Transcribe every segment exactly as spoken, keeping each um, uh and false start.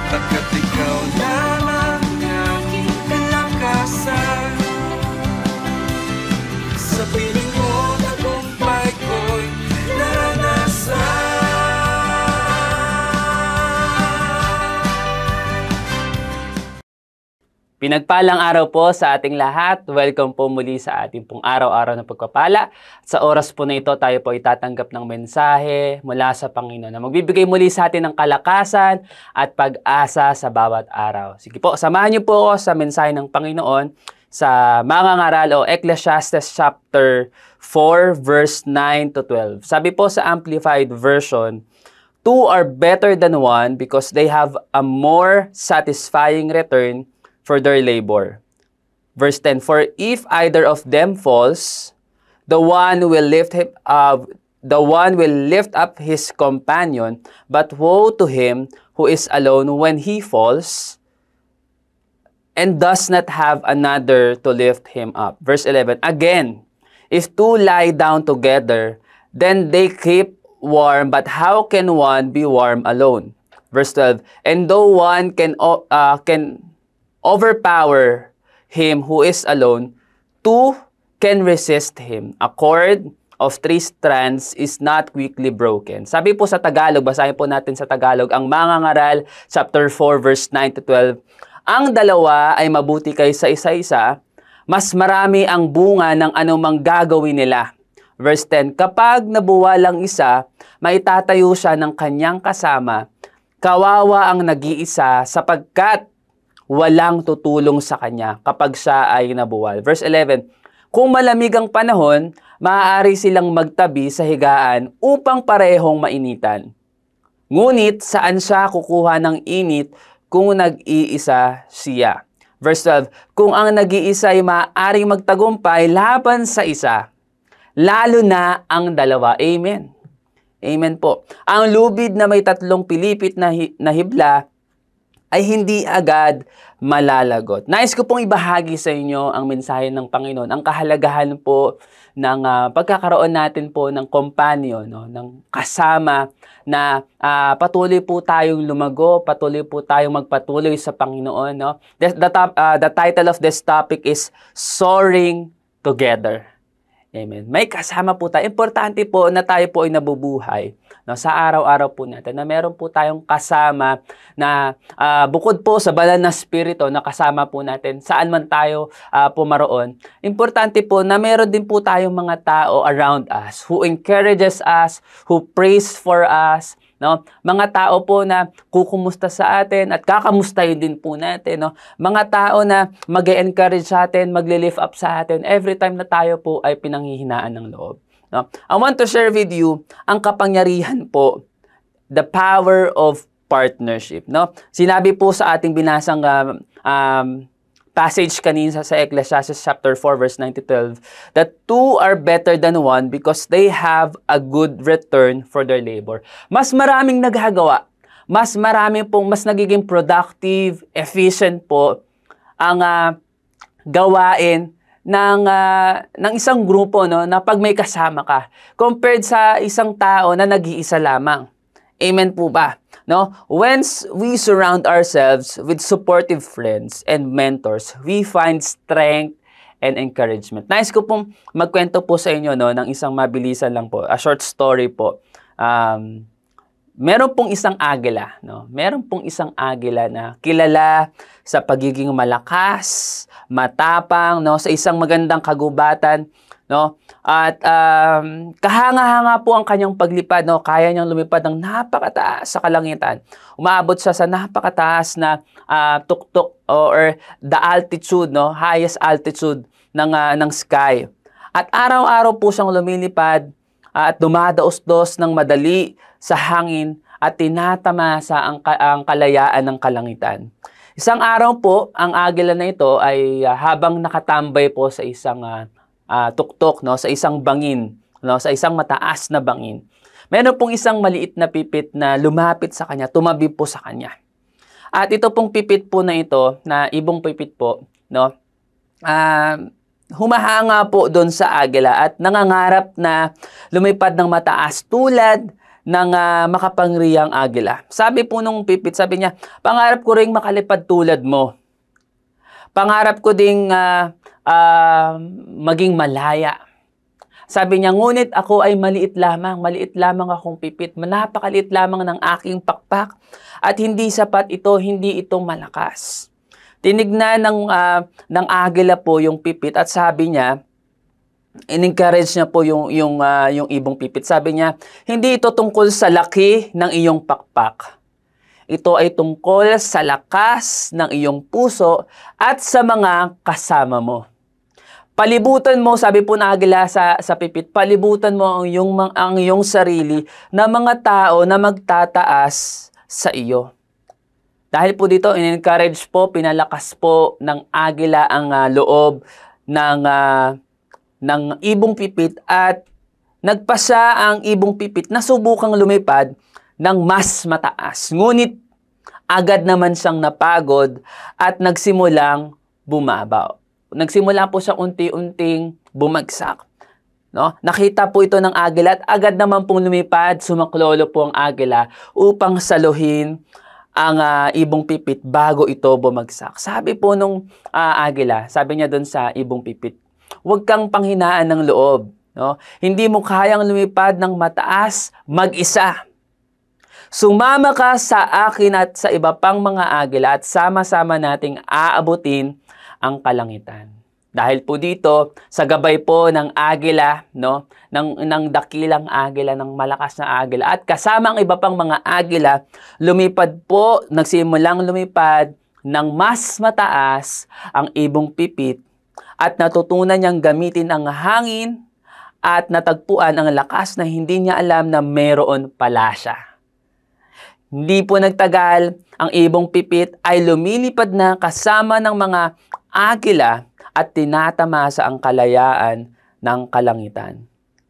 Pagkat ikaw lamang aking kalakasan. Sa piling mo, tagumpay ko'y naranasan. Pinagpalang araw po sa ating lahat. Welcome po muli sa ating pong araw-araw na pagpapala. Sa oras po na ito, tayo po itatanggap ng mensahe mula sa Panginoon na magbibigay muli sa atin ng kalakasan at pag-asa sa bawat araw. Sige po, samahan niyo po ako sa mensahe ng Panginoon sa mga ngaral o Ecclesiastes chapter four verse nine to twelve. Sabi po sa Amplified Version, two are better than one because they have a more satisfying return for their labor. Verse ten, for if either of them falls, the one will lift him up, the one will lift up his companion, but woe to him who is alone when he falls and does not have another to lift him up. Verse eleven, again, if two lie down together, then they keep warm, but how can one be warm alone? Verse twelve, and though one can uh, can overpower him who is alone, two can resist him. A cord of three strands is not quickly broken. Sabi po sa Tagalog, basahin po natin sa Tagalog, ang mga ngaral, chapter four, verse nine to twelve, ang dalawa ay mabuti kaysa isa-isa, mas marami ang bunga ng anumang gagawin nila. Verse ten, kapag nabuwalang isa, maitatayo siya ng kanyang kasama, kawawa ang nag-iisa sapagkat walang tutulong sa kanya kapag siya ay nabuwal. Verse eleven, kung malamig ang panahon, maaari silang magtabi sa higaan upang parehong mainitan. Ngunit saan siya kukuha ng init kung nag-iisa siya? Verse twelve, kung ang nag-iisa ay maaaring magtagumpay laban sa isa, lalo na ang dalawa. Amen. Amen po. Ang lubid na may tatlong pilipit na, hi na hibla ay hindi agad malalagot. Nais ko pong ibahagi sa inyo ang mensahe ng Panginoon, ang kahalagahan po ng uh, pagkakaroon natin po ng companion, no? Ng kasama na uh, patuloy po tayong lumago, patuloy po tayong magpatuloy sa Panginoon. No? The, the, top, uh, the title of this topic is Soaring Together. Amen. May kasama po tayo. Importante po na tayo po ay nabubuhay, no, sa araw-araw po natin, na meron po tayong kasama na uh, bukod po sa banal na spirito na kasama po natin saan man tayo uh, pumaroon. Importante po na meron din po tayong mga tao around us who encourages us, who prays for us, no? Mga tao po na kukumusta sa atin at kakamustahin din po natin, no? Mga tao na mag-e-encourage sa atin, magle-lift up sa atin every time na tayo po ay pinanghihinaan ng loob, no? I want to share with you ang kapangyarihan po, the power of partnership, no? Sinabi po sa ating binasang um, um, passage kanina sa Ecclesiastes chapter four verse nine to twelve, that two are better than one because they have a good return for their labor. Mas maraming naghagawa, mas maraming pong mas nagiging productive, efficient po ang uh, gawain ng uh, ng isang grupo, no, na pag may kasama ka compared sa isang tao na nag-iisa lamang. Amen po ba? No? Once we surround ourselves with supportive friends and mentors, we find strength and encouragement. Nais ko pong magkwento po sa inyo, no, ng isang mabilisan lang po, a short story po. Um, meron pong isang agila, no? Meron pong isang agila na kilala sa pagiging malakas, matapang, no, sa isang magandang kagubatan, no? At um, kahanga-hanga po ang kanyang paglipad, no? Kaya niyang lumipad ng napakataas sa kalangitan. Umaabot siya sa napakataas na uh, tuktok or the altitude, no? Highest altitude ng uh, ng sky. At araw-araw po siyang lumilipad uh, at dumadaos-dos ng madali sa hangin at tinatamasa ang, ang kalayaan ng kalangitan. Isang araw po, ang agila na ito ay uh, habang nakatambay po sa isang uh, Uh, tuktok, no, sa isang bangin, no, sa isang mataas na bangin, meron pong isang maliit na pipit na lumapit sa kanya, tumabi po sa kanya. At ito pong pipit po na ito, na ibong pipit po, no, uh, humahanga po doon sa agila at nangangarap na lumipad ng mataas tulad ng ah, makapangyarihang agila. Sabi po nung pipit, sabi niya, pangarap ko ring makalipad tulad mo. Pangarap ko ding ah, ah, maging malaya. Sabi niya, ngunit ako ay maliit lamang, maliit lamang akong pipit, napakaliit lamang ng aking pakpak, at hindi sapat ito, hindi ito malakas. Tinignan ng, uh, ng agila po yung pipit at sabi niya, in-encourage niya po yung, yung, uh, yung ibong pipit. Sabi niya, hindi ito tungkol sa laki ng iyong pakpak. Ito ay tungkol sa lakas ng iyong puso at sa mga kasama mo. Palibutan mo, sabi po na agila sa, sa pipit, palibutan mo ang iyong, ang iyong sarili na mga tao na magtataas sa iyo. Dahil po dito, in-encourage po, pinalakas po ng agila ang uh, loob ng, uh, ng ibong pipit at nagpasa ang ibong pipit na subukang lumipad ng mas mataas. Ngunit agad naman siyang napagod at nagsimulang bumabaw. Nagsimula po siya unti-unting bumagsak. No? Nakita po ito ng agila at agad naman pong lumipad, sumaklolo po ang agila upang saluhin ang uh, ibong pipit bago ito bumagsak. Sabi po nung uh, agila, sabi niya doon sa ibong pipit, huwag kang panghinaan ng loob. No? Hindi mo kayang lumipad ng mataas mag-isa. Sumama ka sa akin at sa iba pang mga agila at sama-sama nating aabutin ang kalangitan. Dahil po dito, sa gabay po ng agila, no, ng, ng dakilang agila, ng malakas na agila, at kasama ang iba pang mga agila, lumipad po, nagsimulang lumipad ng mas mataas ang ibong pipit at natutunan niyang gamitin ang hangin at natagpuan ang lakas na hindi niya alam na meron pala siya. Hindi po nagtagal, ang ibong pipit ay lumilipad na kasama ng mga agila at tinatamasa ang kalayaan ng kalangitan.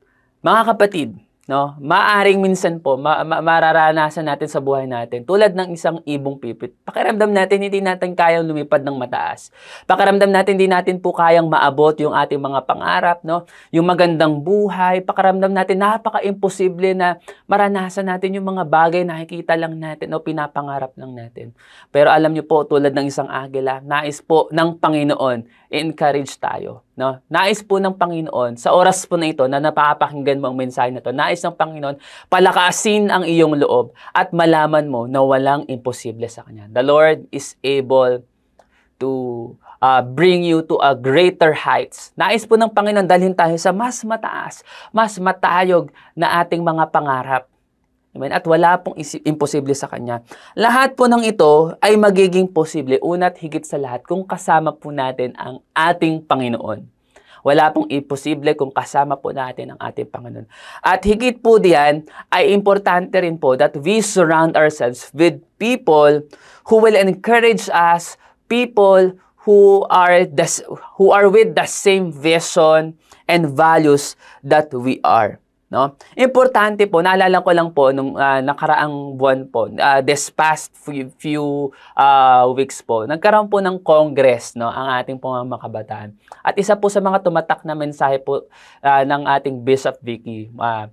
Mga kapatid, no, maaring minsan po ma ma mararanasan natin sa buhay natin tulad ng isang ibong pipit. Pakiramdam natin hindi natin kayang lumipad ng mataas. Pakiramdam natin hindi natin po kayang maabot yung ating mga pangarap, no? Yung magandang buhay. Pakiramdam natin napaka-imposible na maranasan natin yung mga bagay na nakikita lang natin o pinapangarap lang natin. Pero alam niyo po, tulad ng isang agila, nais po ng Panginoon, i-encourage tayo. No? Nais po ng Panginoon, sa oras po na ito na napapakinggan mo ang mensahe na ito, nais ng Panginoon, palakasin ang iyong loob at malaman mo na walang imposible sa Kanya. The Lord is able to uh, bring you to a greater heights. Nais po ng Panginoon dalhin tayo sa mas mataas, mas matayog na ating mga pangarap. Amen? At wala pong imposible sa Kanya. Lahat po ng ito ay magiging posible, una't higit sa lahat, kung kasama po natin ang ating Panginoon. Wala pong imposible kung kasama po natin ang ating Panginoon. At higit po diyan, ay importante rin po that we surround ourselves with people who will encourage us, people who are, the, who are with the same vision and values that we are. No? Importante po, naalala ko lang po nung uh, nakaraang buwan po, uh, this past few, few uh, weeks po, nagkaroon po ng Congress, no, ang ating pong mga kabataan. At isa po sa mga tumatak na mensahe po uh, ng ating Bishop Vicky, uh,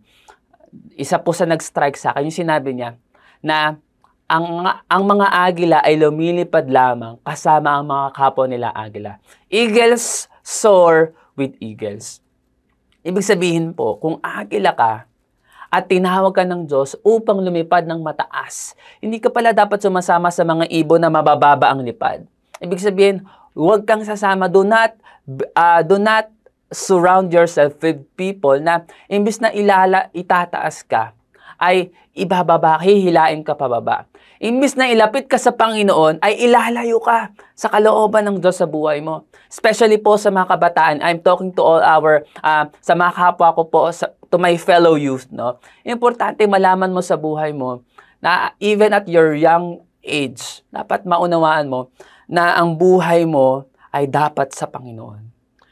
isa po sa nag-strike sa akin, yung sinabi niya na ang, ang mga agila ay lumilipad lamang kasama ang mga kapwa nila agila. Eagles soar with eagles. Ibig sabihin po, kung agila ka at tinawag ka ng Diyos upang lumipad ng mataas, hindi ka pala dapat sumasama sa mga ibon na mabababa ang lipad. Ibig sabihin, huwag kang sasama, do not, uh, do not surround yourself with people na imbis na ilala, itataas ka, ay ibababa, hihilain ka pababa. Imbis na ilapit ka sa Panginoon, ay ilalayo ka sa kalooban ng Diyos sa buhay mo. Especially po sa mga kabataan, I'm talking to all our, uh, sa mga kapwa ko po, sa, to my fellow youth, no? Importante malaman mo sa buhay mo na even at your young age, dapat maunawaan mo na ang buhay mo ay dapat sa Panginoon.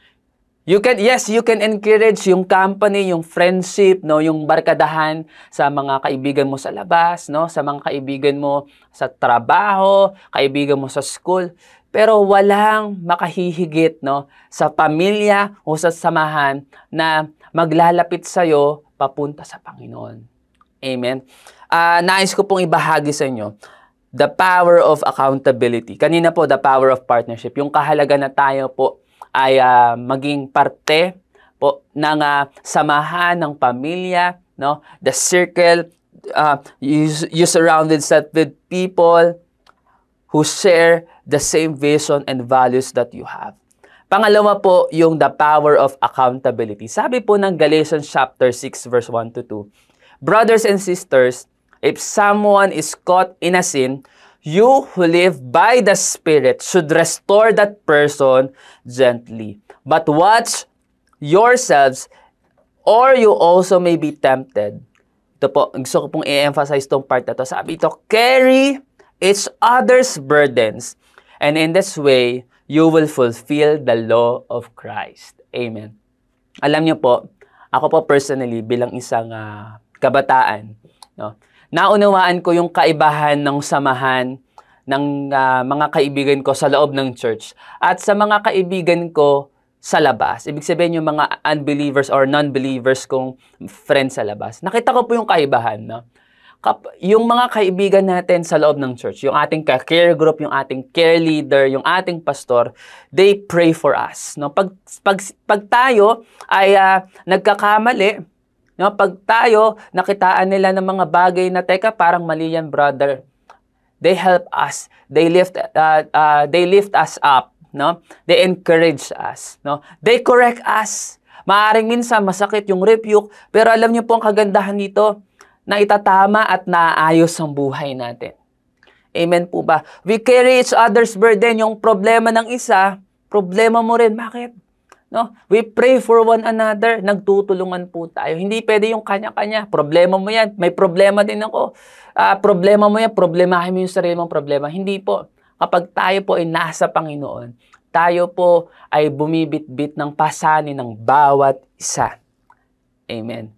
You can, yes, you can encourage yung company, yung friendship, no, yung barkadahan sa mga kaibigan mo sa labas, no, sa mga kaibigan mo sa trabaho, kaibigan mo sa school. Pero walang makahihigit, no, sa pamilya o sa samahan na maglalapit sa iyo papunta sa Panginoon. Amen. Ah, nais ko pong ibahagi sa inyo the power of accountability. Kanina po, the power of partnership. Yung kahalaga na tayo po ay ah, maging parte po ng ah, samahan ng pamilya, no? The circle, uh, you, you surrounded yourself with people who share the same vision and values that you have. Pangalawa po, yung the power of accountability. Sabi po ng Galatians chapter six verse one to two, brothers and sisters, if someone is caught in a sin, you who live by the Spirit should restore that person gently. But watch yourselves, or you also may be tempted. Ito po, gusto ko pong i-emphasize tong part na to. Sabi ito, carry each other's burdens, and in this way, you will fulfill the law of Christ. Amen. Alam niyo po, ako po personally, bilang isang uh, kabataan, no, naunawaan ko yung kaibahan ng samahan ng uh, mga kaibigan ko sa loob ng church at sa mga kaibigan ko sa labas. Ibig sabihin yung mga unbelievers or non-believers kong friends sa labas. Nakita ko po yung kaibahan, no? Kap- yung mga kaibigan natin sa loob ng church, yung ating care group, yung ating care leader, yung ating pastor, they pray for us, no? Pag pag, pag tayo ay uh, nagkakamali, no? Pag tayo nakitaan nila ng mga bagay na teka parang mali yan, brother. They help us. They lift uh, uh, they lift us up. No? They encourage us, no? They correct us. Maaring minsan masakit yung rebuke, pero alam niyo po ang kagandahan nito, na itatama at naayos ang buhay natin. Amen po ba? We carry each other's burden. Yung problema ng isa, problema mo rin. Bakit? No? We pray for one another. Nagtutulungan po tayo. Hindi pwede yung kanya-kanya. Problema mo yan. May problema din ako. Uh, problema mo yan. Problemahin mo yung sarili mong problema. Hindi po. Kapag tayo po ay nasa Panginoon, tayo po ay bumibit-bit ng pasanin ng bawat isa. Amen.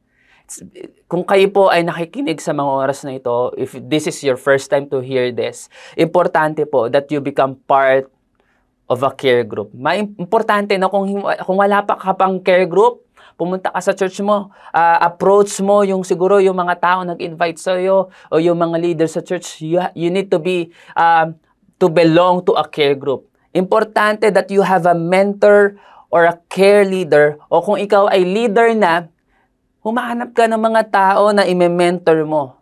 Kung kayo po ay nakikinig sa mga oras na ito, if this is your first time to hear this, importante po that you become part of a care group. Ma importante na kung, kung wala pa ka pang care group, pumunta ka sa church mo, uh, approach mo yung siguro yung mga tao nag-invite sa iyo o yung mga leaders sa church, you, you need to be um, to belong to a care group. Importante that you have a mentor or a care leader, o kung ikaw ay leader na, humahanap ka ng mga tao na i-mentor mo.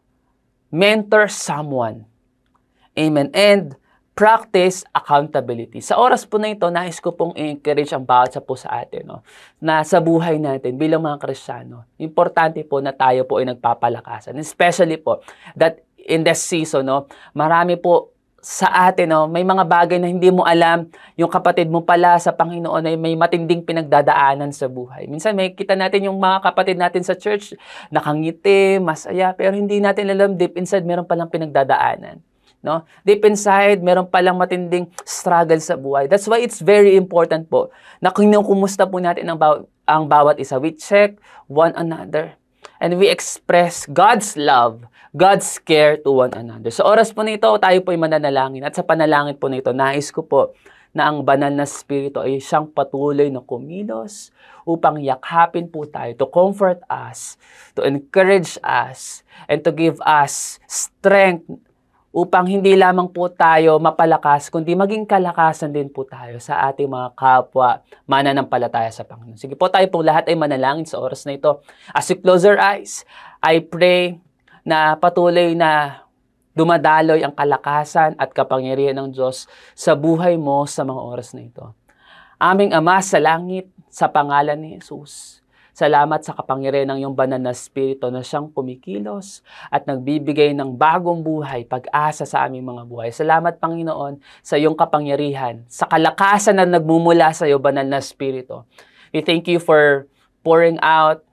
Mentor someone. Amen. And practice accountability. Sa oras po na ito, nais ko pong i-encourage ang bawat sa po sa atin, no? Na sa buhay natin bilang mga Kristiyano, importante po na tayo po ay nagpapalakasan. Especially po that in this season, no, marami po sa atin, no, may mga bagay na hindi mo alam, yung kapatid mo pala sa Panginoon ay may matinding pinagdadaanan sa buhay. Minsan may kita natin yung mga kapatid natin sa church, nakangiti, masaya, pero hindi natin alam deep inside meron palang pinagdadaanan. No? Deep inside, meron palang matinding struggle sa buhay. That's why it's very important po na kung kumusta po natin ang, baw ang bawat isa. We check one another and we express God's love, God's care to one another. Sa oras po nito, tayo po ay mananalangin. At sa panalangin po nito, nais ko po na ang banal na Espiritu ay siyang patuloy na kumilos upang yakapin po tayo, to comfort us, to encourage us, and to give us strength upang hindi lamang po tayo mapalakas, kundi maging kalakasan din po tayo sa ating mga kapwa mananampalataya sa Panginoon. Sige po, tayo po lahat ay manalangin sa oras na ito. As you close your eyes, I pray na patuloy na dumadaloy ang kalakasan at kapangyarihan ng Diyos sa buhay mo sa mga oras na ito. Aming Ama sa langit, sa pangalan ni Jesus, salamat sa kapangyarihan ng iyong banal na Espiritu na siyang kumikilos at nagbibigay ng bagong buhay, pag-asa sa aming mga buhay. Salamat, Panginoon, sa iyong kapangyarihan, sa kalakasan na nagmumula sa iyo, banal na Espiritu. We thank you for pouring out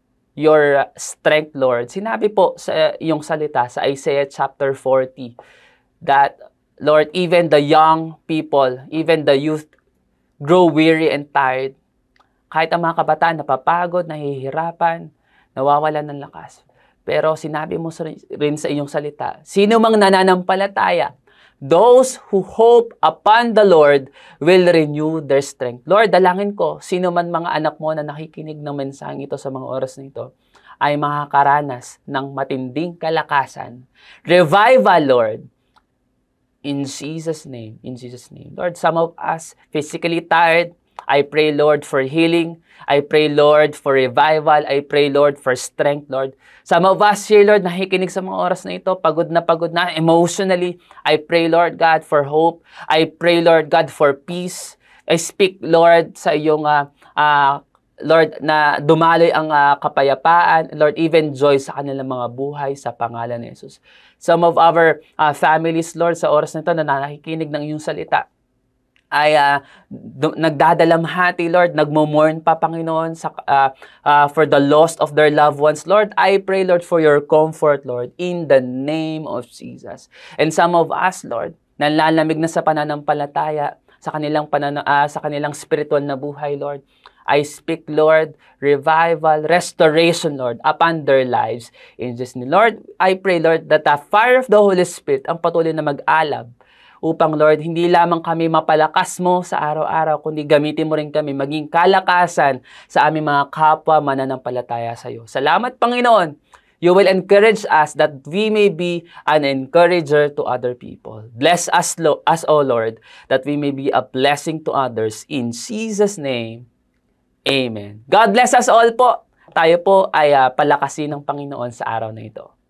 your strength, Lord. Sinabi po sa iyong salita sa Isaiah chapter forty that, Lord, even the young people, even the youth grow weary and tired. Kahit ang mga kabataan napapagod, nahihirapan, nawawalan ng lakas. Pero sinabi mo rin sa iyong salita, sino mang nananampalataya, those who hope upon the Lord will renew their strength. Lord, dalangin ko, sino man mga anak mo na nakikinig ng mensaheng ito sa mga oras na ito, ay makakaranas ng matinding kalakasan. Revival, Lord. In Jesus' name, in Jesus' name. Lord, some of us physically tired, I pray, Lord, for healing. I pray, Lord, for revival. I pray, Lord, for strength, Lord. Some of us here, Lord, nakikinig sa mga oras na ito, pagod na pagod na emotionally. I pray, Lord God, for hope. I pray, Lord God, for peace. I speak, Lord, sa iyong, uh, uh, Lord, na dumaloy ang uh, kapayapaan, Lord, even joy sa kanilang mga buhay sa pangalan ni Jesus. Some of our uh, families, Lord, sa oras na ito, na nakikinig ng iyong salita, ay uh, nagdadalamhati, Lord, nagmo-mourn pa, Panginoon, sa, uh, uh, for the loss of their loved ones. Lord, I pray, Lord, for your comfort, Lord, in the name of Jesus. And some of us, Lord, nanlalamig na sa pananampalataya, sa kanilang, panana, uh, sa kanilang spiritual na buhay, Lord. I speak, Lord, revival, restoration, Lord, upon their lives. In Jesus' name, Lord, I pray, Lord, that the fire of the Holy Spirit ang patuloy na mag-alab upang, Lord, hindi lamang kami mapalakas mo sa araw-araw, kundi gamitin mo rin kami maging kalakasan sa aming mga kapwa mananampalataya sa iyo. Salamat, Panginoon. You will encourage us that we may be an encourager to other people. Bless us, Lo- us, O Lord, that we may be a blessing to others. In Jesus' name, amen. God bless us all po. Tayo po ay uh, palakasin ng Panginoon sa araw na ito.